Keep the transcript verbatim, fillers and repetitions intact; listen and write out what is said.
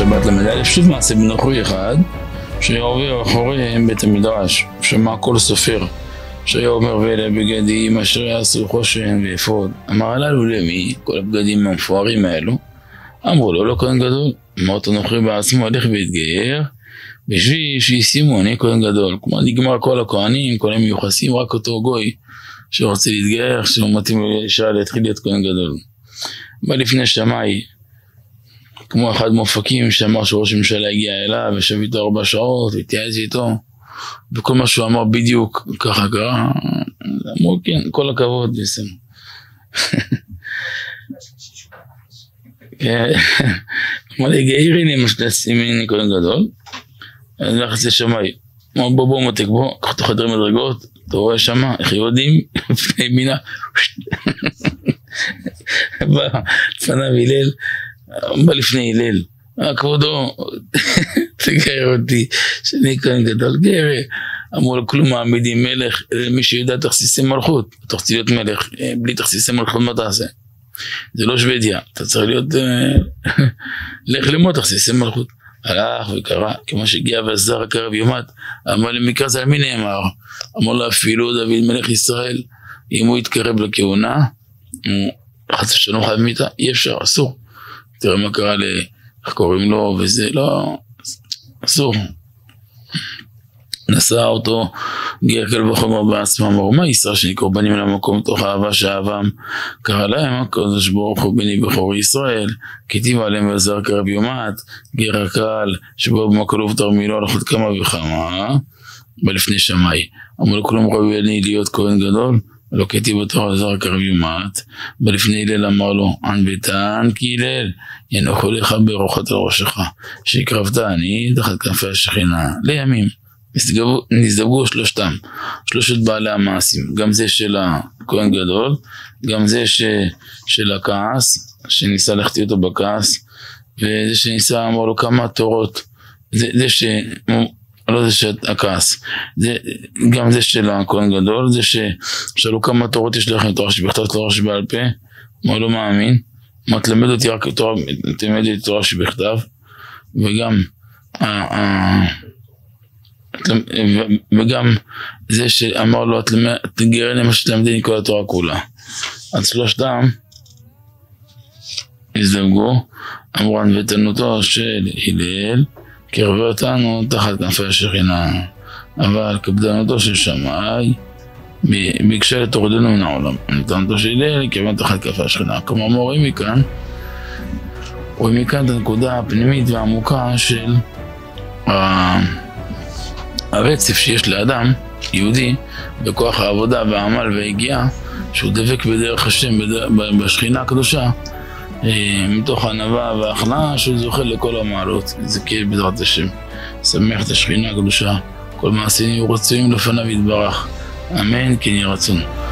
שבת למדע, פשוט מעשה בנוכרי אחד, שהיה עובר אחורי בית המדרש, שמע כל סופר, שהיה אומר ואלה בגדים אשר יעשו חושן ואפוד. אמר הללו למי, כל הבגדים המפוארים האלו, אמרו לו, לא כהן גדול. אמר אותו נוכרי בעצמו, הלך והתגייר, בשביל שישימו אני כהן גדול. כלומר נגמר כל הכהנים, כל המיוחסים, רק אותו גוי שרוצה להתגייר, שהוא מתאים לאישה להתחיל להיות כהן גדול. בא לפני שמאי, כמו אחד מופקים שאמר שראש הממשלה הגיע אליו ושב איתו ארבע שעות והתייעץ איתו וכל מה שהוא אמר בדיוק ככה קרה. אמרו כן, כל הכבוד בסם. אמר לי גאירי לי משתעצים ממני כהן גדול. אני הלכת לשמאי, אמר בוא בוא מותק בוא, קח תוך חדרי מדרגות, אתה רואה שמה איך יודעים לפני מינה. בא לפניו הלל, בא לפני הלל, אה כבודו, תגייר אותי, שאני כהן גדול, גאירי. אמרו לו כלום מעמידים מלך, מי שיודע תכסיסי מלכות, אתה רוצה להיות מלך, בלי תכסיסי מלכות מה תעשה? זה לא שוודיה, אתה צריך להיות, לך ללמוד תכסיסי מלכות. הלך וקרא, כמו שהגיע ועזר הקרב יומת, אמר למקרא זה על מי נאמר? אמר לו אפילו דוד מלך ישראל, אם הוא יתקרב לכהונה, חס ושלום חייב מיתה, אי אפשר, אסור. תראה מה קרה ל... איך קוראים לו וזה, לא, אסור. נשא אותו גר קל וחומר בעצמם, אמרו מה ישראל שאני קורבנים למקום תוך אהבה שאהבם, קרא להם הקדוש ברוך הוא בני בכור ישראל, כתיב עליהם ועזר קרב יומת, גר הקהל שבו במקלוב תרמילו הלכות כמה וכמה, בלפני שמאי. אמרו לו כלום ראוי אני להיות כהן גדול, לא כתיב אותו עזר קרב יומת, בלפני הלל אמר לו, ען ביתן כי הלל, ינוחו לך ברוחת על ראשך, שהקרבת אני תחת כנפי השכינה, לימים. נזדווגו שלושתם, שלושת בעלי המעשים, גם זה של הכהן גדול, גם זה ש, של הכעס, שניסה להחטיא אותו בכעס, וזה שניסה אמר לו כמה תורות, זה, זה ש... לא זה של הכעס, זה, גם זה של הכהן גדול, זה ששאלו כמה תורות יש לכם, תורה שבכתב, תורה שבעל פה, אמר לא מאמין, אמר תלמד אותי רק תורה, תלמד אותי תורה שבכתב, וגם וגם זה שאמר לו תגרני מה שתלמדני כל התורה כולה. אז שלושתם הזדווגו, אמרו ענוותנותו של הלל קרבה אותנו תחת כנפי השכינה, אבל קפדנותו של שמאי ביקשה לתורדנו מן העולם. ענוותנותו של הלל קרבה תחת כנפי השכינה. כלומר רואים מכאן רואים מכאן את הנקודה הפנימית והעמוקה של הרצף שיש לאדם, יהודי, בכוח העבודה והעמל וההגיעה, שהוא דבק בדרך השם, בדרך, בשכינה הקדושה, מתוך הענווה וההכנעה, שהוא זוכה לכל המעלות. זה כאילו בעזרת השם. שמח את השכינה הקדושה, כל מעשינו יהיו רצויים לפניו יתברך. אמן, כן יהי רצון.